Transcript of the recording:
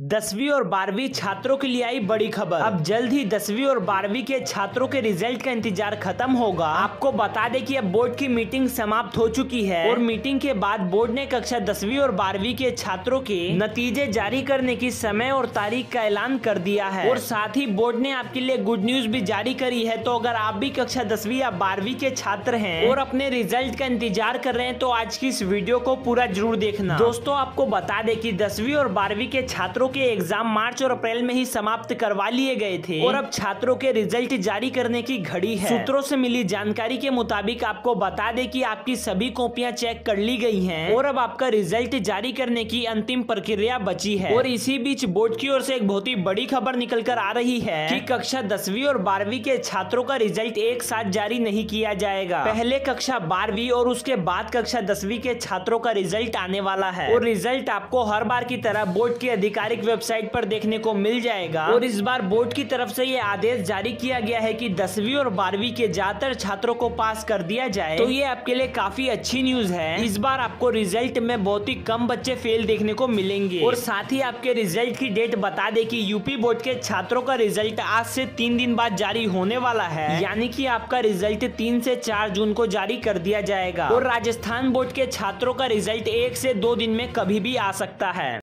10वीं और 12वीं छात्रों के लिए आई बड़ी खबर। अब जल्द ही 10वीं और 12वीं के छात्रों के रिजल्ट का इंतजार खत्म होगा। आपको बता दें कि अब बोर्ड की मीटिंग समाप्त हो चुकी है और मीटिंग के बाद बोर्ड ने कक्षा 10वीं और 12वीं के छात्रों के नतीजे जारी करने की समय और तारीख का ऐलान कर दिया है। और साथ ही बोर्ड ने आपके लिए गुड न्यूज भी जारी करी है। तो अगर आप भी कक्षा 10वीं या 12वीं के छात्र हैं और अपने रिजल्ट का इंतजार कर रहे हैं तो आज की इस वीडियो को पूरा जरूर देखना। दोस्तों, आपको बता दें कि 10वीं और 12वीं के छात्रों के एग्जाम मार्च और अप्रैल में ही समाप्त करवा लिए गए थे और अब छात्रों के रिजल्ट जारी करने की घड़ी है। सूत्रों से मिली जानकारी के मुताबिक आपको बता दें कि आपकी सभी कॉपियां चेक कर ली गई हैं और अब आपका रिजल्ट जारी करने की अंतिम प्रक्रिया बची है। और इसी बीच बोर्ड की ओर से एक बहुत ही बड़ी खबर निकल कर आ रही है कि कक्षा 10वीं और 12वीं के छात्रों का रिजल्ट एक साथ जारी नहीं किया जाएगा। पहले कक्षा 12वीं और उसके बाद कक्षा 10वीं के छात्रों का रिजल्ट आने वाला है और रिजल्ट आपको हर बार की तरह बोर्ड की आधिकारिक वेबसाइट पर देखने को मिल जाएगा। और इस बार बोर्ड की तरफ से ये आदेश जारी किया गया है कि 10वीं और 12वीं के ज्यादातर छात्रों को पास कर दिया जाए। तो ये आपके लिए काफी अच्छी न्यूज है। इस बार आपको रिजल्ट में बहुत ही कम बच्चे फेल देखने को मिलेंगे। और साथ ही आपके रिजल्ट की डेट बता दे कि यूपी बोर्ड के छात्रों का रिजल्ट आज से 3 दिन बाद जारी होने वाला है, यानी कि आपका रिजल्ट 3 से 4 जून को जारी कर दिया जाएगा। और राजस्थान बोर्ड के छात्रों का रिजल्ट 1 से 2 दिन में कभी भी आ सकता है।